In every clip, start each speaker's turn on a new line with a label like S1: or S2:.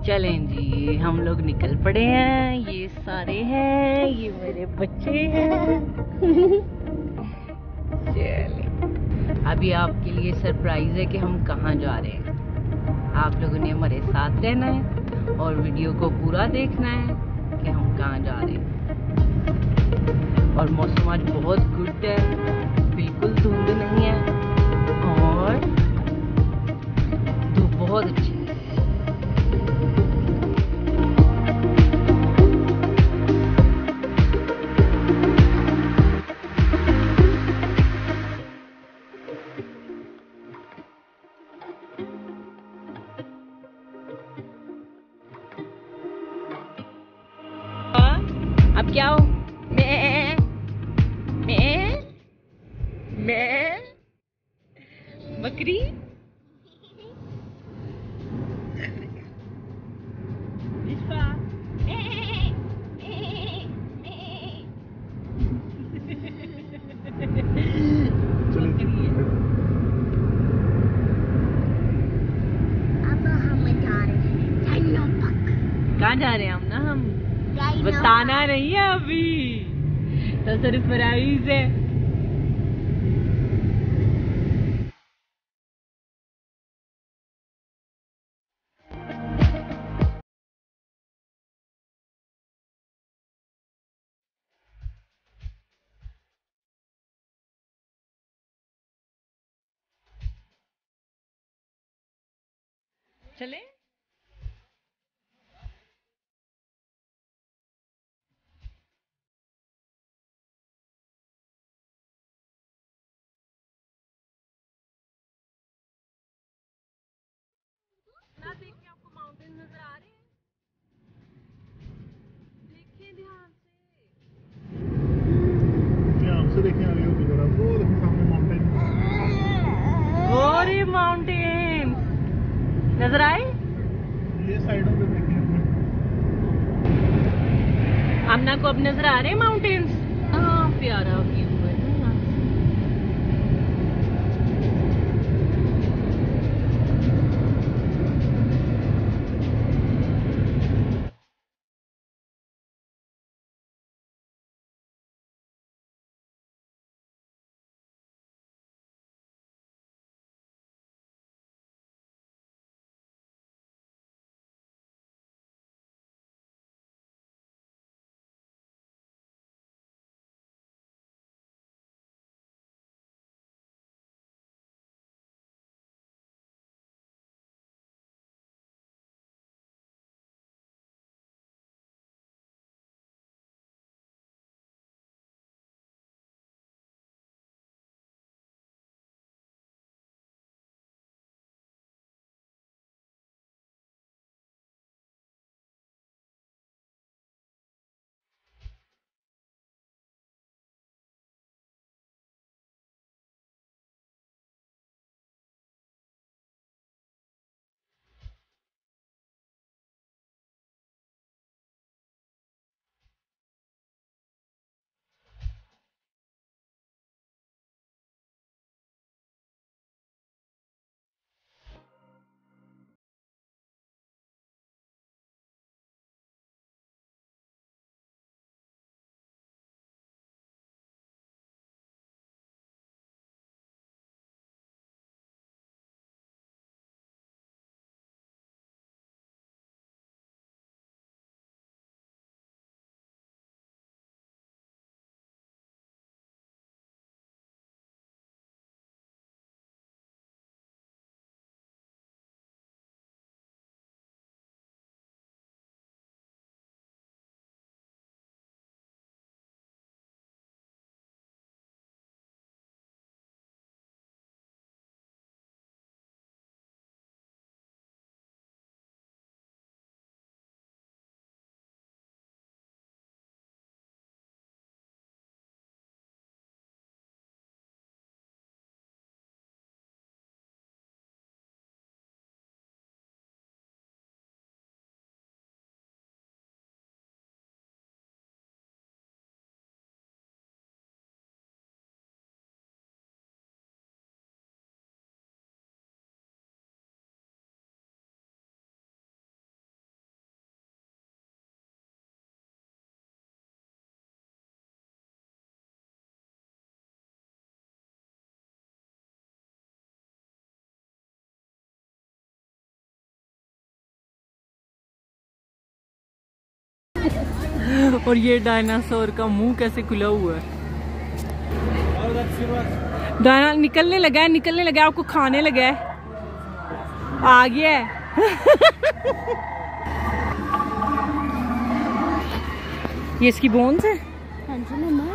S1: चलें जी, हम लोग निकल पड़े हैं। ये सारे हैं, ये मेरे बच्चे हैं। चलें, अभी आपके लिए सरप्राइज है कि हम कहाँ जा रहे हैं। आप लोगों ने हमारे साथ रहना है और वीडियो को पूरा देखना है कि हम कहाँ जा रहे हैं। और मौसम आज बहुत गुड है, बिल्कुल धुंध नहीं है और धूप बहुत अच्छी है। अब क्या हो? मैं बकरी। कहाँ जा रहे हैं हम? ना हम बताना नहीं है अभी, तो सरप्राइज है। चले ना, देखिए आपको माउंटेन नजर आ रहे हैं, देखिए ध्यान
S2: से देखें आगे होगी जरा, वो देखो सामने माउंटेन।
S1: गोरे माउंटेन नजर आए।
S2: ये साइडों पे देखें अपने।
S1: आमना को अब नजर आ रहे हैं माउंटेन्स। हाँ, प्यारा व्यू है ना। और ये डायनासोर का मुंह कैसे खुला हुआ है। डायना निकलने लगा है, आपको खाने लगा है, आ गया है। ये इसकी बोन्स है।
S3: हाँ जी मम्मा।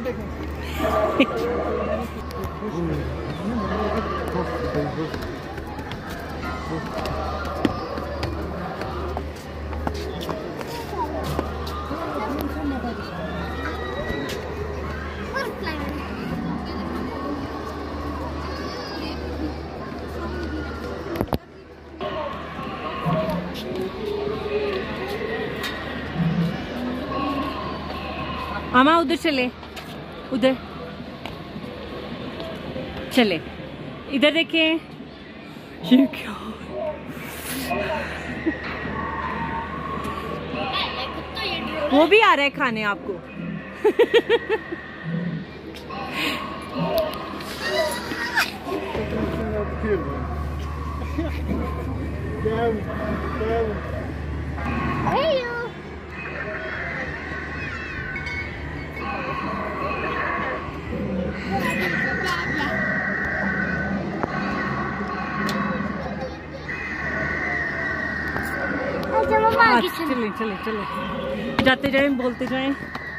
S1: मामा उधर चले, उधर चले, इधर देखिए। ये क्या वो भी आ रहा है खाने आपको। चले चले चले, जाते जाए बोलते जाए।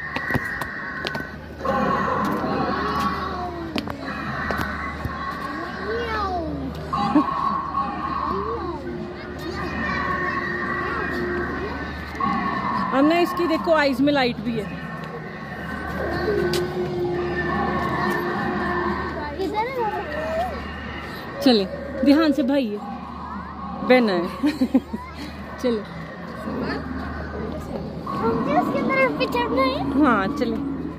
S1: हमने इसकी देखो आईज में लाइट भी है। चले ध्यान से भाई है, बहना है। चले
S3: उसके तरफ पे चढ़ना है।
S1: हाँ चले।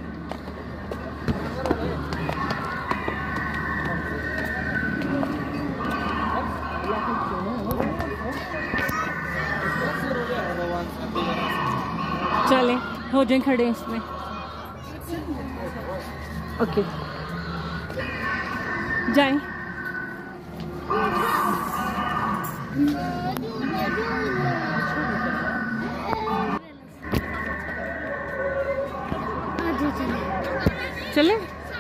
S1: चले हो जाए खड़े इसमें। ओके जाए। चले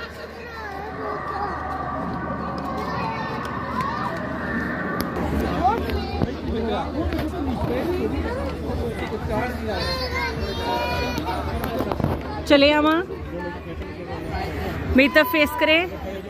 S1: चले अमा, मेरी तरफ फेस करें।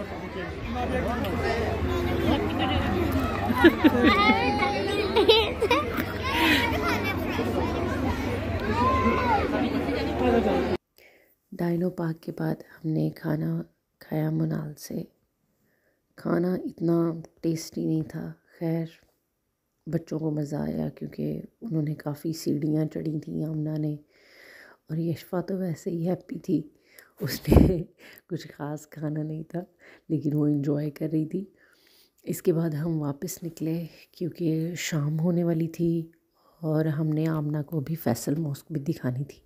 S4: डायनो पार्क के बाद हमने खाना खाया मुनाल से। खाना इतना टेस्टी नहीं था, खैर बच्चों को मज़ा आया क्योंकि उन्होंने काफ़ी सीढ़ियाँ चढ़ी थी आमना ने, और यशफा तो वैसे ही हैप्पी थी, उसने कुछ ख़ास खाना नहीं था लेकिन वो एंजॉय कर रही थी। इसके बाद हम वापस निकले क्योंकि शाम होने वाली थी और हमने आमना को भी फैसल मॉस्क भी दिखानी थी।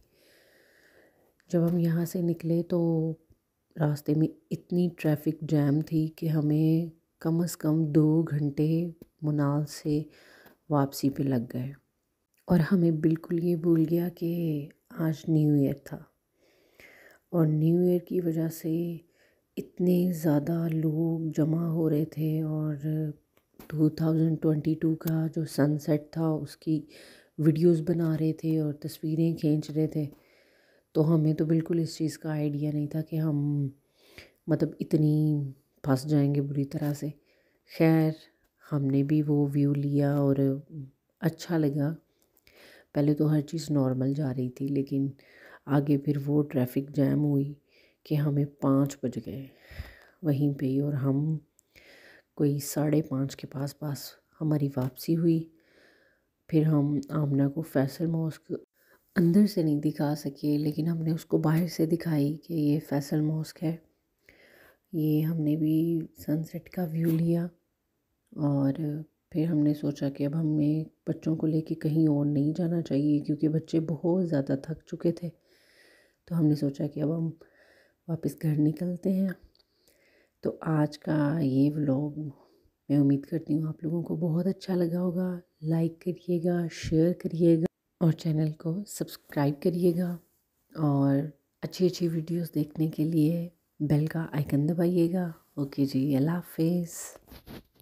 S4: जब हम यहाँ से निकले तो रास्ते में इतनी ट्रैफिक जैम थी कि हमें कम से कम 2 घंटे मुनाल से वापसी पे लग गए, और हमें बिल्कुल ये भूल गया कि आज न्यू ईयर था, और न्यू ईयर की वजह से इतने ज़्यादा लोग जमा हो रहे थे, और 2022 का जो सनसेट था उसकी वीडियोस बना रहे थे और तस्वीरें खींच रहे थे। तो हमें तो बिल्कुल इस चीज़ का आइडिया नहीं था कि हम मतलब इतनी फंस जाएंगे बुरी तरह से। खैर हमने भी वो व्यू लिया और अच्छा लगा। पहले तो हर चीज़ नॉर्मल जा रही थी लेकिन आगे फिर वो ट्रैफिक जैम हुई कि हमें 5 बज गए वहीं पे ही, और हम कोई 5:30 के पास हमारी वापसी हुई। फिर हम आमना को फैसल मॉस्क अंदर से नहीं दिखा सके लेकिन हमने उसको बाहर से दिखाई कि ये फैसल मॉस्क है। ये हमने भी सनसेट का व्यू लिया, और फिर हमने सोचा कि अब हमें बच्चों को लेके कहीं और नहीं जाना चाहिए क्योंकि बच्चे बहुत ज़्यादा थक चुके थे। तो हमने सोचा कि अब हम वापस घर निकलते हैं। तो आज का ये व्लॉग मैं उम्मीद करती हूँ आप लोगों को बहुत अच्छा लगा होगा। लाइक करिएगा, शेयर करिएगा और चैनल को सब्सक्राइब करिएगा। और अच्छी अच्छी वीडियोस देखने के लिए बेल का आइकन दबाइएगा। ओके जी, अल्लाह हाफिज़।